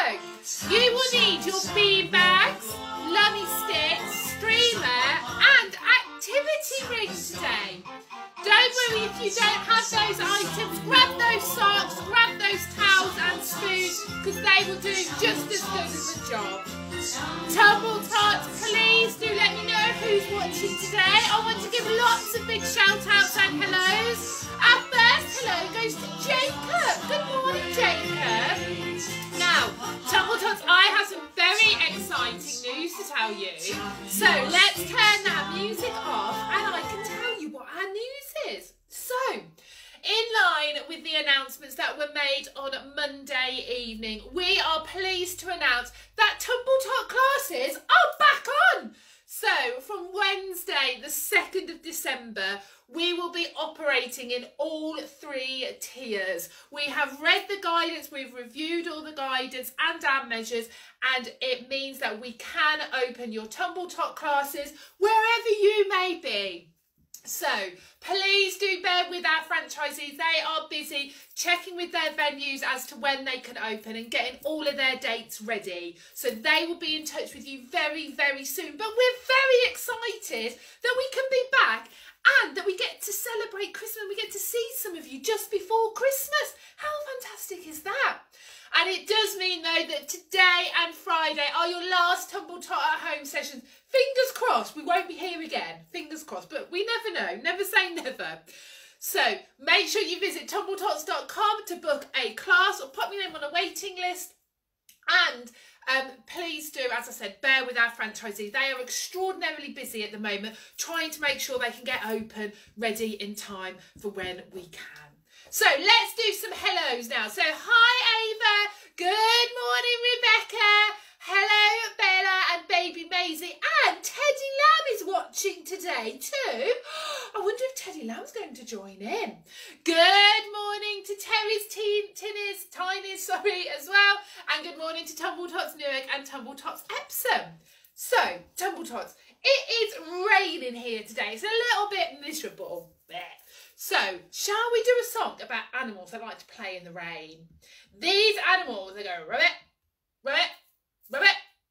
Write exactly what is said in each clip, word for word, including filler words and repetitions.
you will need your bean bags, lummy sticks, streamer and activity ring today. Don't worry if you don't have those items, grab those socks, grab those towels and spoons because they will do just as good as the job. Tumble Tots, please do let me know who's watching today. I want to give lots of big shout outs and hellos. Our first hello goes to Jacob. Good morning, Jacob. Now, Tumble Tots, I have some very exciting news to tell you. So let's turn that music off and I can tell you what our news is. So, in line with the announcements that were made on Monday evening, we are pleased to announce that Tumble Tot classes are back on. So, from Wednesday, the second of December, we will be operating in all three tiers. We have read the guidance, we've reviewed all the guidance and our measures, and it means that we can open your Tumble Tot classes wherever you may be. So please do bear with our franchisees. They are busy checking with their venues as to when they can open and getting all of their dates ready. So they will be in touch with you very, very soon. But we're very excited that we can be back and that we get to celebrate Christmas. We get to see some of you just before Christmas. How fantastic is that? And it does mean, though, that today and Friday are your last Tumble Tot at home sessions. Fingers crossed, we won't be here again. Fingers crossed, but we never know. Never say never. So make sure you visit tumble tots dot com to book a class or pop your name on a waiting list. And um, please do, as I said, bear with our franchisees. They are extraordinarily busy at the moment, trying to make sure they can get open, ready in time for when we can. So let's do some hellos now. So hi Ava, good morning Rebecca, hello Bella and baby Maisie, and Teddy Lamb is watching today too. I wonder if Teddy Lamb's going to join in. Good morning to Terry's teen, Tinnies, Tinies, sorry, as well. And good morning to Tumble Tots Newark and Tumble Tots Epsom. So, Tumble Tots, it is raining here today. It's a little bit miserable. Blech. So, shall we do a song about animals that like to play in the rain? These animals, they go rabbit, rabbit, rabbit,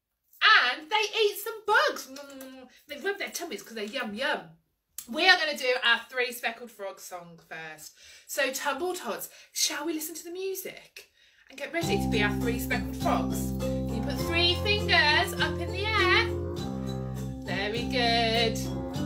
and they eat some bugs. Mm, they rub their tummies because they're yum yum. We are going to do our Three Speckled Frogs song first. So, Tumble Tots, shall we listen to the music and get ready to be our Three Speckled Frogs? You put three fingers up in the air. Very good.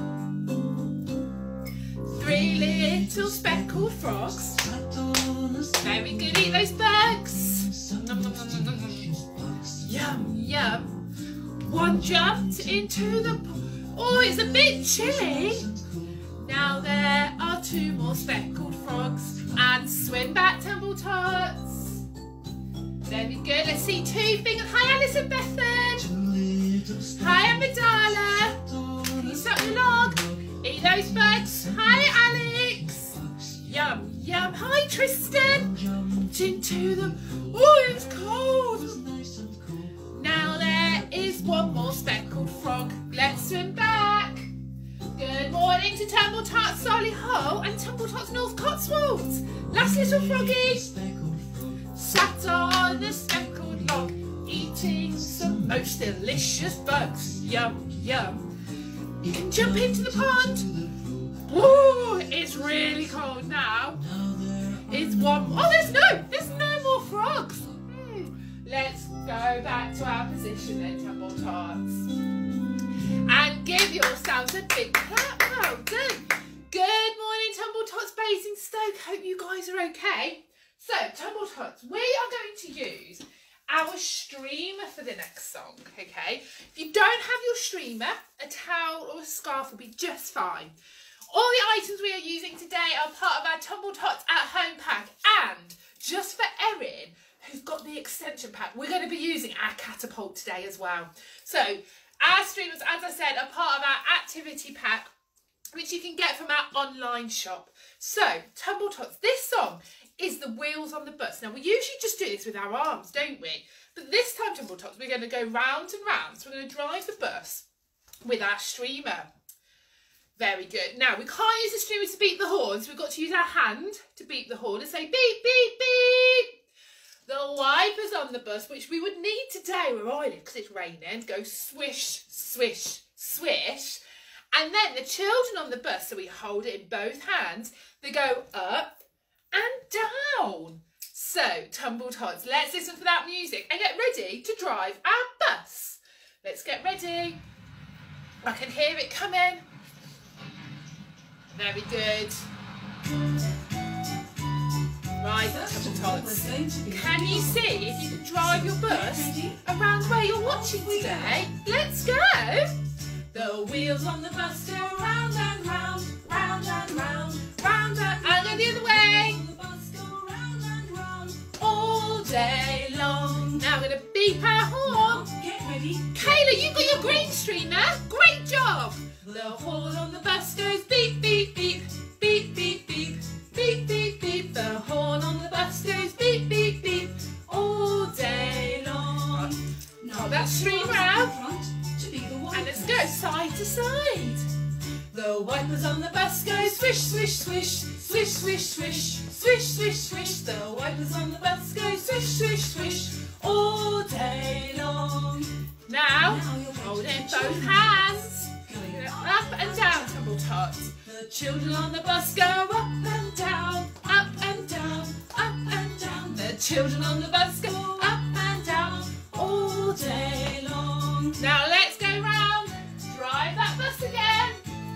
Three little speckled frogs. Very good, eat those bugs. Nom, nom, nom, nom, nom, nom. Yum, yum. One jumped into the... Oh, it's a bit chilly. Now there are two more speckled frogs. And swim back, Tumble Tots. Very good, let's see two fingers. Hi, Alice and Bethan. Hi, Amidala. Can you suck the log? Eat those bugs. Hi, Alex. Yum, yum. Hi, Tristan. Jumped into them. Oh, it's cold. Now there is one more speckled frog. Let's swim back. Good morning to Tumble Tots Solihull and Tumble Tots North Cotswolds. Last little froggy sat on the speckled log, eating some most delicious bugs. Yum, yum. You can jump into the pond. Ooh, it's really cold now. It's one. Oh, there's no, there's no more frogs. Hmm. Let's go back to our position then, Tumble Tots, and give yourselves a big clap. Well done. Good morning, Tumble Tots Basingstoke. Hope you guys are okay. So, Tumble Tots, we are going to use our streamer for the next song, okay? If you don't have your streamer, a towel or a scarf will be just fine. All the items we are using today are part of our Tumble Tots at home pack, and just for Erin, who's got the extension pack, we're going to be using our catapult today as well. So our streamers, as I said, are part of our activity pack, which you can get from our online shop. So, Tumble Tots, this song is the wheels on the bus. Now, we usually just do this with our arms, don't we? But this time, Tumble Tots, we're going to go round and round. So we're going to drive the bus with our streamer. Very good. Now, we can't use the streamer to beat the horn, so we've got to use our hand to beep the horn and say beep, beep, beep. The wipers was on the bus, which we would need today where I live because it's raining, go swish, swish, swish. And then the children on the bus, so we hold it in both hands, they go up and down. So, Tumble Tots, let's listen for that music and get ready to drive our bus. Let's get ready. I can hear it coming. Very good. Right, Tumble Tots. Can you see if you can drive your bus around where you're watching today? Let's go. The wheels on the bus go round and round, round and round, round and I'll go the other way. All day long. Now I'm going to beep our horn. Get ready. Kayla, you got your green streamer. Great job. The horn on the bus goes beep, beep, beep, beep, beep, beep, beep, beep, beep. The horn on the bus goes beep, beep, beep, all day long. Now that streamer out. And let's go side to side. The wipers on the bus go swish, swish, swish, swish, swish, swish, swish, swish, swish. The wipers on the bus go swish, swish, swish, all day long. Now, hold it in both hands. Up and down, Tumble Tots. The children on the bus go up and down, up and down, up and down. The children on the bus go up and down, all day long. Now let's go round. Drive that bus again.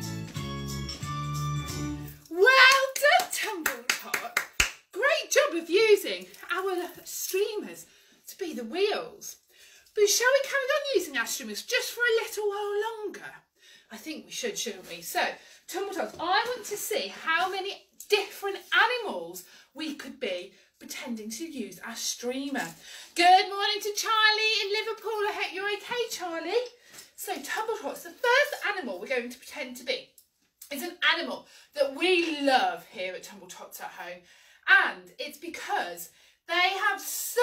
Well done, Tumble Tot. Great job of using our streamers to be the wheels. But shall we carry on using our streamers just for a little while longer? I think we should, shouldn't we? So, Tumble Tots, I want to see how many different animals we could be pretending to use our streamer. Good morning to Charlie in Liverpool. I hope you're okay, Charlie. So, Tumble Tots, the first animal we're going to pretend to be is an animal that we love here at Tumble Tots at home. And it's because they have so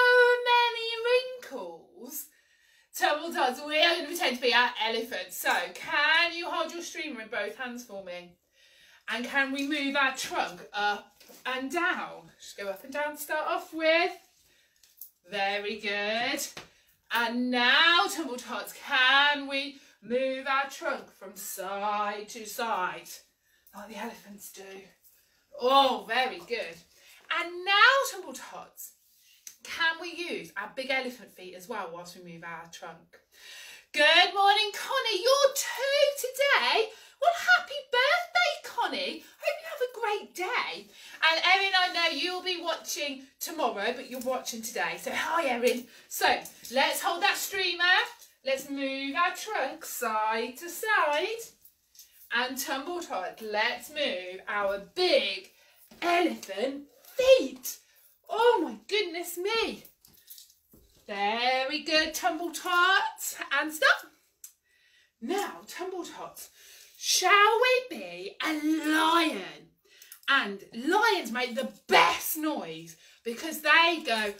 many wrinkles. Tumble Tots, we are going to pretend to be our elephant. So, can you hold your streamer in both hands for me? And can we move our trunk up and down? Just go up and down to start off with. Very good. And now, Tumble Tots, can we move our trunk from side to side? Like the elephants do. Oh, very good. And now, Tumble Tots, can we use our big elephant feet as well whilst we move our trunk? Good morning, Connie. You're two today. Well, happy birthday, Connie. Hope you have a great day. And Erin, I know you'll be watching tomorrow, but you're watching today. So hi, Erin. So let's hold that streamer. Let's move our trunk side to side. And Tumble Tot, let's move our big elephant feet. Oh my goodness me. Very good, Tumble Tots. And stop. Now, Tumble Tots, shall we be a lion? And lions make the best noise because they go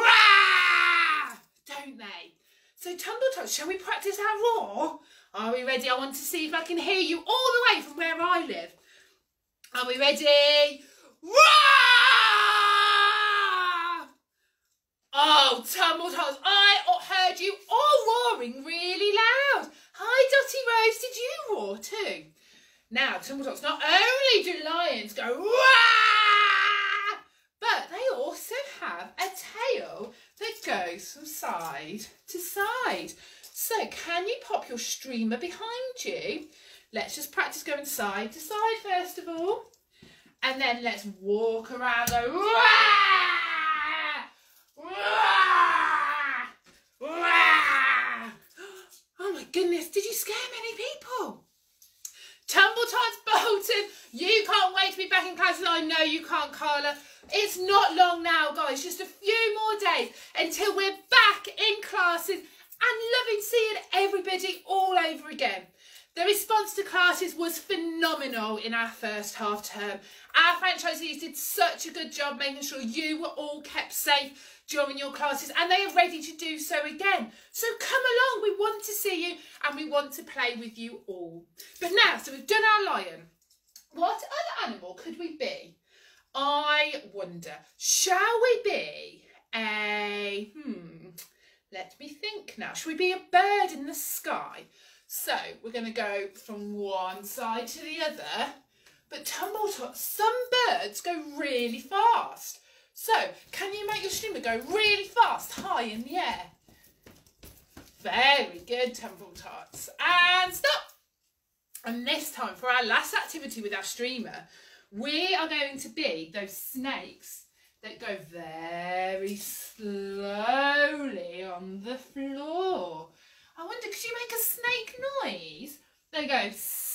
rah, don't they? So, Tumble Tots, shall we practice our roar? Are we ready? I want to see if I can hear you all the way from where I live. Are we ready? Roar! Oh, Tumble Tots, I heard you all roaring really loud. Hi, Dotty Rose, did you roar too? Now, Tumble Tots, not only do lions go rah, but they also have a tail that goes from side to side. So, can you pop your streamer behind you? Let's just practice going side to side first of all. And then let's walk around, go rah, rah, rah. Oh my goodness, did you scare many people? Tumble Tots Bolton, you can't wait to be back in classes. I know you can't, Carla. It's not long now, guys, just a few more days until we're back in classes and loving seeing everybody all over again. The response to classes was phenomenal in our first half term. Our franchisees did such a good job making sure you were all kept safe during your classes, and they are ready to do so again. So come along, we want to see you and we want to play with you all. But now, so we've done our lion. What other animal could we be? I wonder, shall we be a Let me think now. Should we be a bird in the sky? So we're going to go from one side to the other. But Tumble Tots, some birds go really fast. So can you make your streamer go really fast, high in the air? Very good, Tumble Tots. And stop. And this time, for our last activity with our streamer, we are going to be those snakes that go very slowly on the floor. I wonder, could you make a snake noise? They go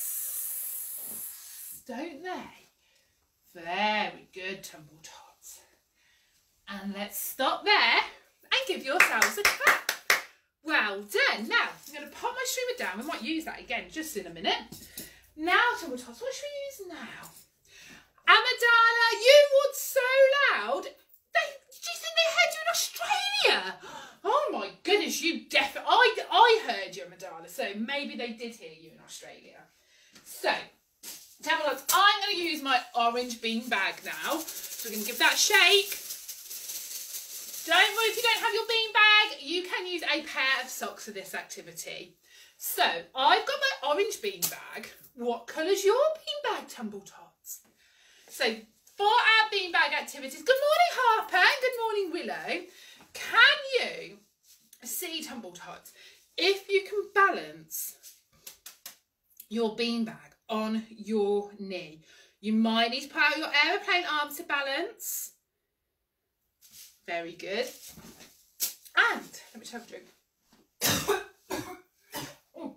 sss, don't they? Very good, Tumble Tots. And let's stop there and give yourselves a clap. Well done. Now, I'm going to pop my streamer down. We might use that again just in a minute. Now, Tumble Tots, what should we use now? Amadana, you were so loud. They, do you think they heard you in Australia? Oh my goodness, you definitely, I, I heard you, Amadana, so maybe they did hear you in Australia. So, Tumble Tots, I'm going to use my orange bean bag now. So we're going to give that a shake. Don't worry if you don't have your bean bag, you can use a pair of socks for this activity. So, I've got my orange bean bag. What colour's your bean bag, Tumble Tots? So, for our bean bag activities, good morning Harper and good morning Willow. Can you see, Tumble Tots, if you can balance your bean bag on your knee? You might need to put out your aeroplane arms to balance. Very good. And let me just have a drink. Oh,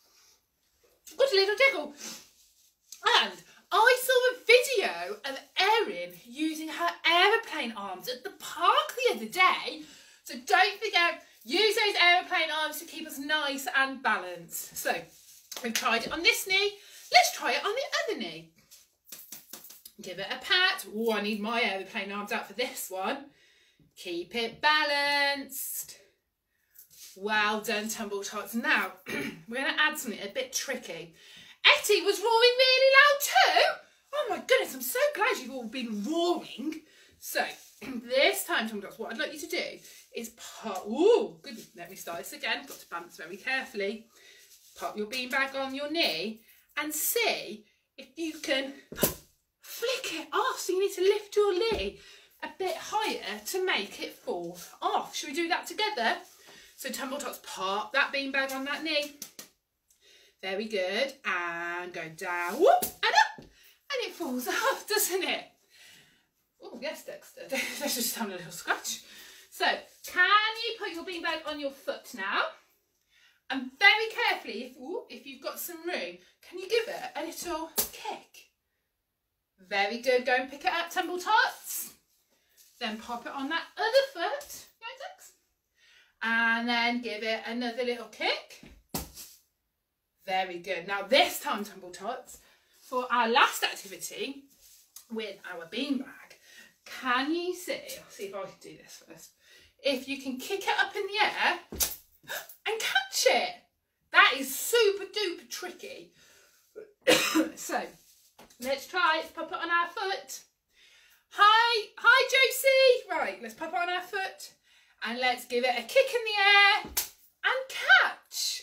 got a little tickle. And I saw a video of Erin using her aeroplane arms at the park the other day. So don't forget, use those aeroplane arms to keep us nice and balanced. So we've tried it on this knee. Let's try it on the other knee. Give it a pat. Oh, I need my aeroplane arms out for this one. Keep it balanced. Well done, Tumble Tots. Now, we're going to add something a bit tricky. Etty was roaring really loud too. Oh my goodness, I'm so glad you've all been roaring. So, this time, Tumble Tots, what I'd like you to do is pop... Ooh, good. Let me start this again. Got to balance very carefully. Pop your beanbag on your knee and see if you can flick it off. So you need to lift your knee a bit higher to make it fall off. Should we do that together? So Tumble Tots, pop that beanbag on that knee. Very good. And go down, whoop, and up. And it falls off, doesn't it? Oh, yes, Dexter. Let's just have a little scratch. So, can you put your beanbag on your foot now? And very carefully, if, ooh, if you've got some room, can you give it a little kick? Very good. Go and pick it up, Tumble Tots. Then pop it on that other foot. Right, Dex? And then give it another little kick. Very good. Now this time, Tumble Tots, for our last activity with our beanbag, can you see, I'll see if I can do this first, if you can kick it up in the air and catch it. That is super duper tricky. So, let's try it. Pop it on our foot. Hi, hi Josie. Right, let's pop it on our foot and let's give it a kick in the air and catch.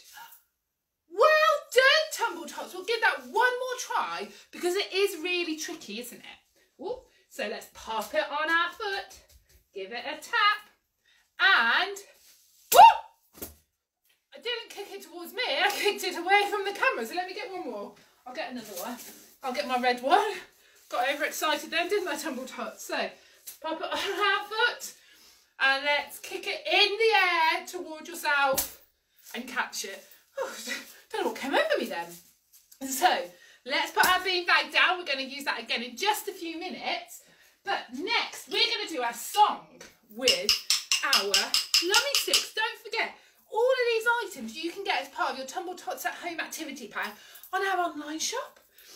Well done, Tumble Tots. We'll give that one more try because it is really tricky, isn't it? Ooh. So let's pop it on our foot, give it a tap, and whoop! I didn't kick it towards me, I kicked it away from the camera. So let me get one more. I'll get another one. I'll get my red one. Got overexcited then, didn't I, Tumble Tots? So pop it on our foot and let's kick it in the air towards yourself and catch it. Oh, don't know what came over me then. So let's put our beanbag down. We're going to use that again in just a few minutes. But next, we're going to do our song with our Lummy Sticks. Don't forget, all of these items you can get as part of your Tumble Tots at Home activity pack on our online shop.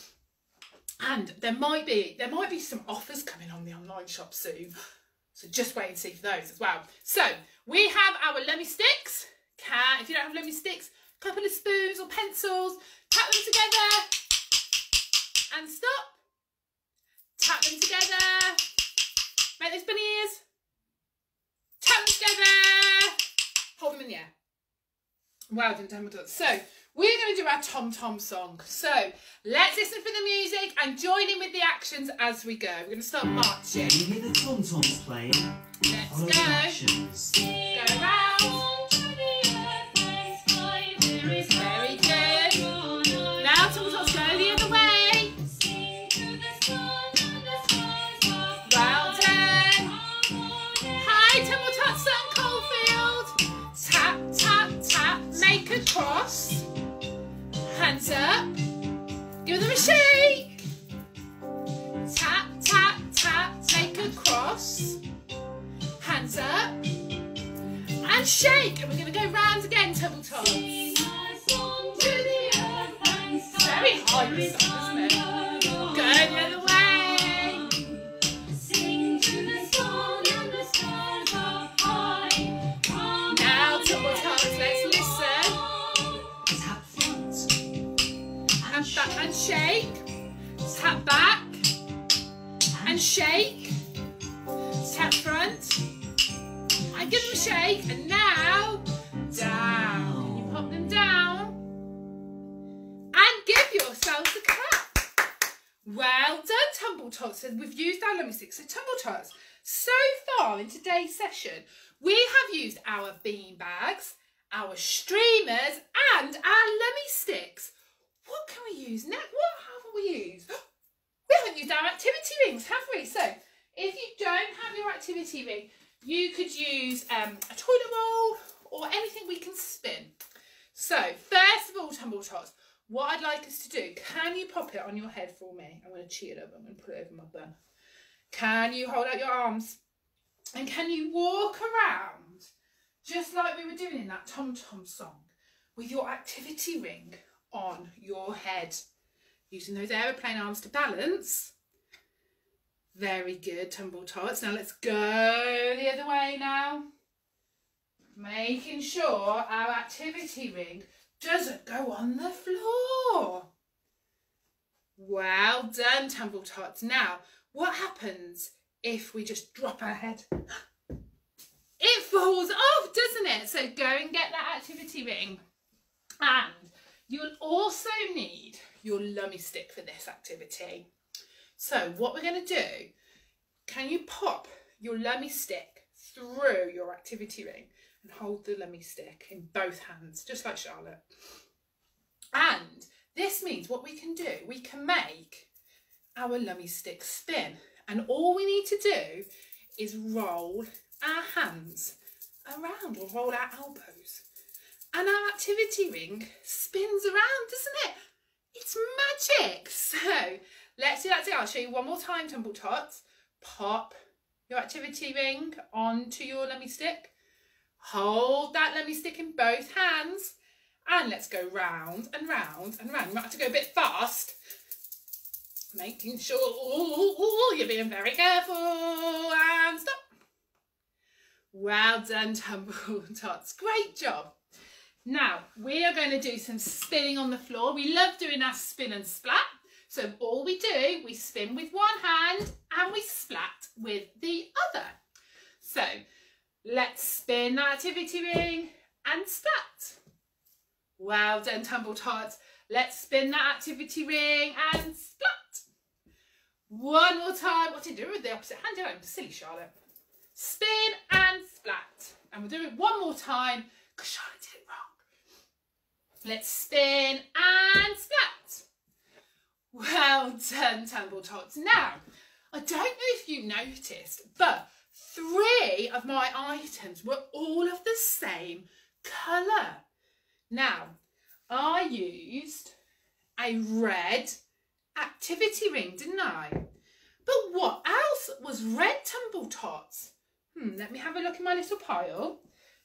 And there might be there might be some offers coming on the online shop soon. So just wait and see for those as well. So we have our Lummy Sticks. Can, if you don't have Lummy Sticks, a couple of spoons or pencils, tap them together and stop. Tap them together. Make those bunny ears. Tap them together. Hold them in the air. Well done, Tumble Tots. So, we're going to do our Tom Tom song. So, let's listen for the music and join in with the actions as we go. We're going to start marching. You hear the Tom Toms playing? Let's Follow go. the actions. Go round. Very good. Now, Tumble Tots, go the other way. Well done. Hi, Tumble Tots and Coalfield. Tap, tap, tap. Make a cross. Hands up. Give them a shake. Tap, tap, tap. Make a cross. Hands up. And shake. And we're going to go round again, Tumble Tots. Very high this song, isn't it? Go the other way. Now, Tumble Tots, let's listen. Tap front. And back and shake. Tap back. And shake. Tap front. And give them a shake. And now, down. Can you pop them down? And give yourselves a clap. Well done, Tumble Tots. And we've used our lummy sticks. So, Tumble Tots, so far in today's session, we have used our bean bags, our streamers, and our lummy sticks. What can we use next? What haven't we used? We haven't used our activity rings, have we? So, if you don't have your activity ring, you could use um, a toilet roll or anything we can spin. So, first of all, Tumble Tots, what I'd like us to do, can you pop it on your head for me? I'm going to cheat it up. I'm going to put it over my bun. Can you hold out your arms? And can you walk around, just like we were doing in that Tom Tom song, with your activity ring on your head, using those aeroplane arms to balance? Very good, Tumble Tots. Now let's go the other way now. Making sure our activity ring doesn't go on the floor. Well done, Tumble Tots. Now, what happens if we just drop our head? It falls off, doesn't it? So go and get that activity ring. And you'll also need your lummy stick for this activity. So what we're going to do, can you pop your lummy stick through your activity ring and hold the lummy stick in both hands, just like Charlotte. And this means what we can do, we can make our lummy stick spin. And all we need to do is roll our hands around, or roll our elbows. And our activity ring spins around, doesn't it? It's magic. So let's do that together. I'll show you one more time, Tumble Tots. Pop your activity ring onto your lummy stick. Hold that lummy stick in both hands. And let's go round and round and round. You might have to go a bit fast. Making sure ooh, ooh, you're being very careful. And stop. Well done, Tumble Tots. Great job. Now, we are going to do some spinning on the floor. We love doing our spin and splat. So all we do, we spin with one hand and we splat with the other. So let's spin that activity ring and splat. Well done, Tumble Tots. Let's spin that activity ring and splat. One more time. What did you do with the opposite hand? Did I? Silly Charlotte. Spin and splat. And we'll do it one more time because Charlotte did it wrong. Let's spin and splat. Well done, Tumble Tots. Now, I don't know if you noticed, but three of my items were all of the same colour. Now, I used a red activity ring, didn't I? But what else was red, Tumble Tots? Hmm, let me have a look in my little pile.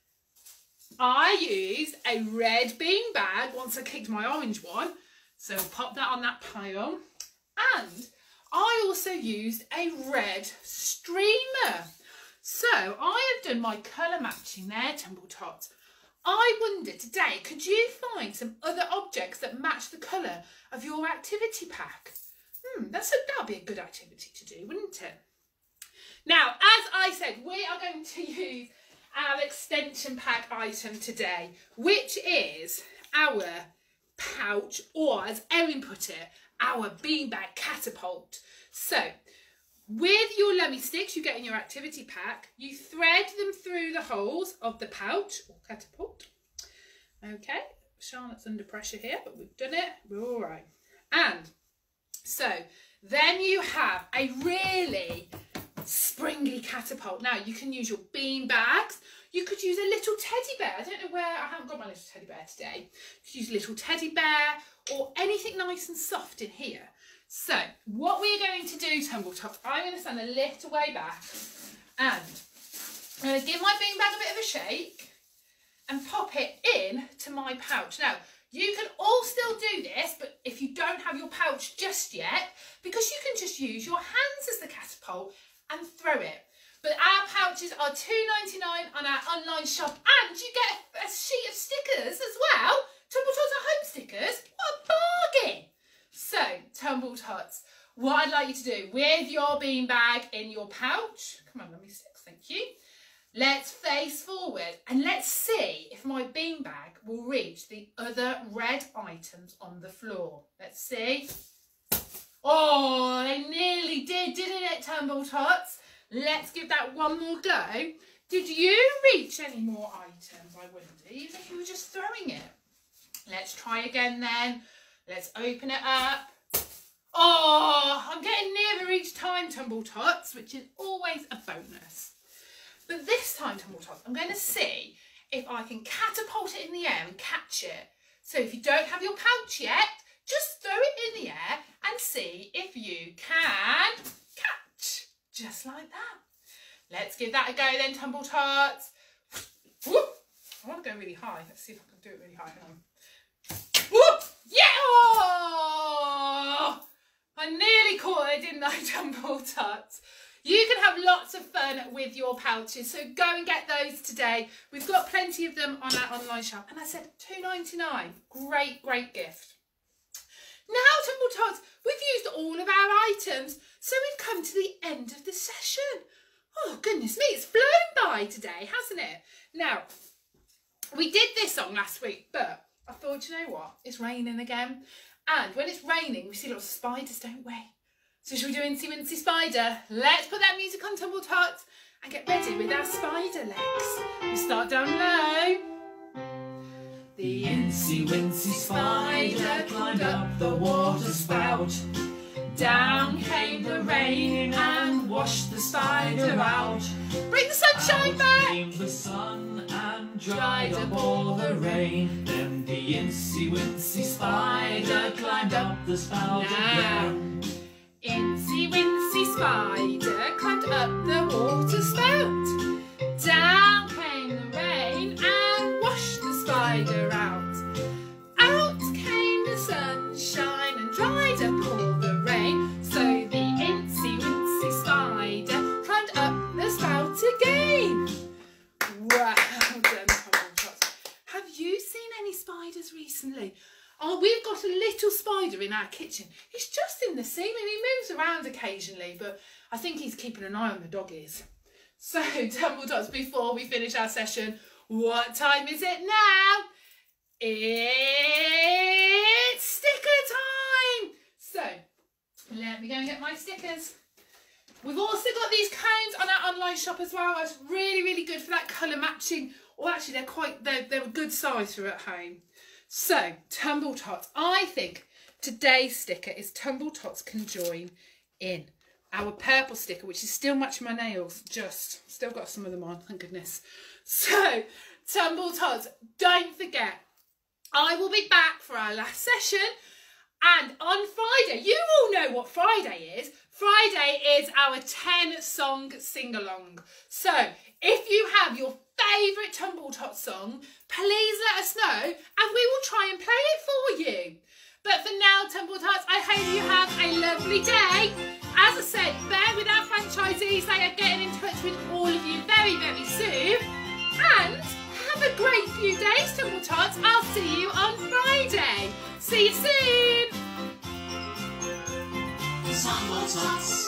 I used a red bean bag once I kicked my orange one. So I'll pop that on that pile. And I also used a red streamer. So I have done my colour matching there, Tumble Tots. I wonder today, could you find some other objects that match the colour of your activity pack? Hmm, that's a, that'd be a good activity to do, wouldn't it? Now, as I said, we are going to use our extension pack item today, which is our pouch, or as Erin put it, our beanbag catapult. So with your lummy sticks you get in your activity pack, you thread them through the holes of the pouch or catapult. Okay, Charlotte's under pressure here, but we've done it, we're all right. And so then you have a really springy catapult. Now you can use your bean bags, you could use a little teddy bear. I don't know where, I haven't got my little teddy bear today. You could use a little teddy bear or anything nice and soft in here. So what we're going to do, Tumble Tots, I'm going to stand a little way back and I'm going to give my bean bag a bit of a shake and pop it in to my pouch. Now you can all still do this, but if you don't have your pouch just yet, because you can just use your hands as the catapult and throw it. But our pouches are two ninety-nine on our online shop, and you get a sheet of stickers as well. Tumble Tots at Home stickers. What a bargain! So, Tumble Tots, what I'd like you to do with your beanbag in your pouch, come on, let me stick, thank you. Let's face forward and let's see if my beanbag will reach the other red items on the floor. Let's see. Oh, they nearly did, didn't it, Tumble Tots? Let's give that one more go. Did you reach any more items, I wonder, even if you were just throwing it? Let's try again then. Let's open it up. Oh, I'm getting nearer each time, Tumble Tots, which is always a bonus. But this time, Tumble Tots, I'm going to see if I can catapult it in the air and catch it. So if you don't have your pouch yet, just throw it in the air and see if you can catch. Just like that. Let's give that a go then, Tumble Tots. Whoop. I want to go really high. Let's see if I can do it really high. Hang on. Whoop. Yeah! Oh! I nearly caught it, didn't I, Tumble Tots? You can have lots of fun with your pouches, so go and get those today. We've got plenty of them on our online shop. And I said two ninety-nine. Great, great gift. Now, Tumble Tots, we've used all of our items, so we've come to the end of the session. Oh, goodness me, it's flown by today, hasn't it? Now, we did this song last week, but I thought, you know what? It's raining again. And when it's raining, we see lots of spiders, don't we? So should we do Incy Wincy Spider? Let's put that music on, Tumble Tots, and get ready with our spider legs. We start down low. The Incy Wincy Spider climbed up the water spout. Down came the rain and washed the spider out. Bring the sunshine back! Came the sun and dried up all the rain. Then the Incy Wincy Spider climbed up the spout again. Incy Wincy Spider climbed up the water spout. Down came the rain and washed the spider out. Out came the sunshine and dried up all the rain. So the Incy Wincy Spider climbed up the spout again. Wow, done, Tumble Tots. Have you seen any spiders recently? Oh, we've got a little spider in our kitchen. He's just in the ceiling. He moves around occasionally, but I think he's keeping an eye on the doggies. So, Tumble Tots, before we finish our session, what time is it now? It's sticker time! So, let me go and get my stickers. We've also got these cones on our online shop as well. It's really, really good for that colour matching. Or actually, they're quite, they're, they're a good size for at home. So, Tumble Tots, I think today's sticker is Tumble Tots can join in. Our purple sticker, which is still matching my nails, just, still got some of them on, thank goodness. So, Tumble Tots, don't forget, I will be back for our last session. And on Friday, you all know what Friday is. Friday is our ten song sing-along. So, if you have your favourite Tumble Tots song, please let us know and we will try and play it for you. But for now, Tumble Tots, I hope you have a lovely day. As I said, bear with our franchisees. They are getting in touch with all of you very, very soon. And have a great few days, Tumble Tots. I'll see you on Friday. See you soon. Tumble Tots.